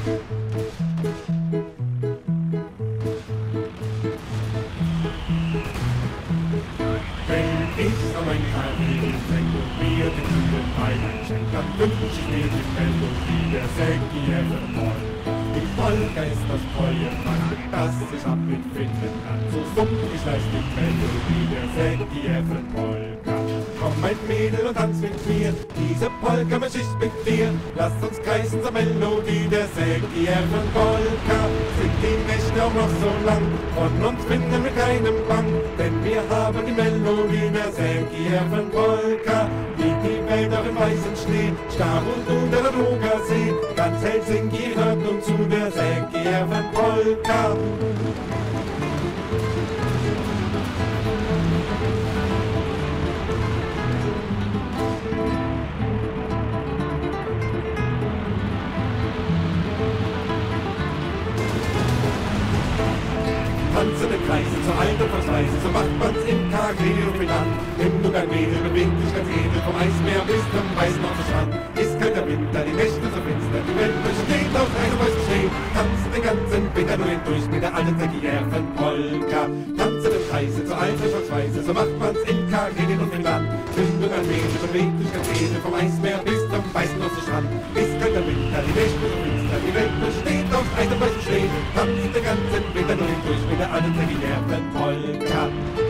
Wenn ich so mein Kaffee trinke und mir den kühlen Wein einschenke, dann wünsch ich mir die Melodie der Säcki-Moll. Die Polka ist das Feuermann, das ich abfinden kann. So summ ich leicht die Melodie der Säcki-Polka. Komm mein Mädel und tanz mit mir, diese Polka möcht ich mit dir. Lass uns kreisen zur Melodie der Säcki-Polka. Sind die Nächte auch noch so lang, von uns finden wir keinen Bang, denn wir haben die Melodie der Säcki-Polka. Liegt die Welt auch im weißen Schnee, starr und unter der Drogersee, ganz Helsinki hört nun zu der Säcki-Polka. Tanzende Kreise zur alten Versweise, so macht man's im KG und mit an. Nimm du dein Mädel, beweg dich ganz edel, vom Eismeer bis zum weißen Strand. Ist kalter Winter, die Nächte so finster, die Welt besteht aus einem weißen Schnee. Tanz den ganzen Winter nur hindurch mit der alten Säcki-Polka. Tanzende Kreise zur alten Versweise, so macht man's im KG und mit an. Nimm du dein Mädel, beweg dich ganz edel, vom Eismeer bis zum weißen Strand. Ist kalter Winter, die Nächte so finster, die Welt besteht aus einem weißen Schnee. Tanz den ganzen Winter nur hindurch mit der alten Säcki-Polka.